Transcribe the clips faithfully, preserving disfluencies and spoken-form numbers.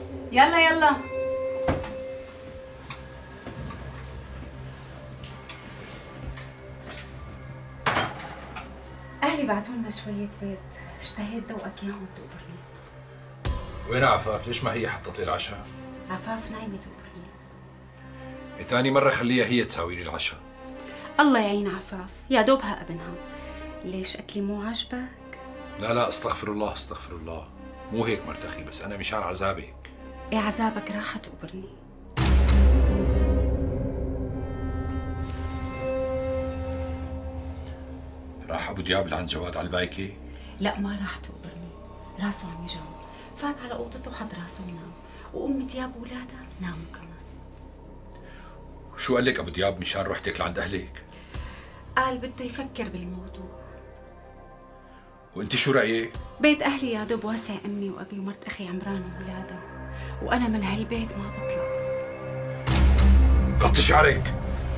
يلا يلا. اهلي بعتوا لنا شويه بيض، اشتهيت ذوقك اياهم تقبرني. وين عفاف؟ ليش ما هي حطت لي العشاء؟ عفاف نايمه تقبرني. ثاني مرة خليها هي تساوي لي العشاء. الله يعين عفاف، يا دوبها ابنها. ليش اكلي مو عاجبك؟ لا لا استغفر الله استغفر الله، مو هيك مرتخي، بس أنا مشان عذابك. ايه عذابك راحة تقبرني. راح أبو دياب لعند جواد على البايكي؟ لا ما راح تقبرني، راسه عم يجاوب، فات على اوضته وحط راسه ونام، وام دياب وولادها ناموا كمان. شو قال لك أبو دياب مشان رحتك لعند أهلك؟ قال بده يفكر بالموضوع. وأنت شو رأيك؟ بيت أهلي يا دوب واسع أمي وأبي ومرت أخي عمران وولادها، وأنا من هالبيت ما بطلع. غطي شعرك.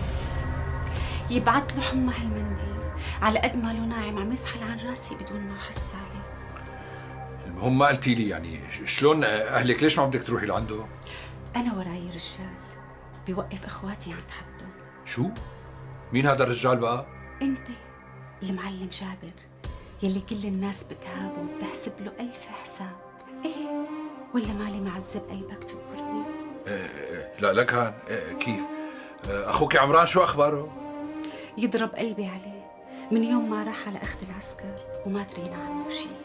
يبعت له حمى هالمنديل، على قد ما له ناعم عم يسحل عن راسي بدون ما أحس عليه. المهم ما قلتي لي يعني شلون أهلك، ليش ما بدك تروحي لعنده؟ أنا وراي رجال بيوقف إخواتي عند حده. شو؟ مين هذا الرجال بقى؟ أنت المعلم جابر، يلي كل الناس بتهابه وبتحسب له ألف حساب. إيه ولا مالي معذب قلبك تقبرني؟ إيه لا لا كان إيه كيف؟ إيه أخوك عمران شو أخباره؟ يضرب قلبي عليه من يوم ما راح على أخذ العسكر وما ترينا عنه شيء.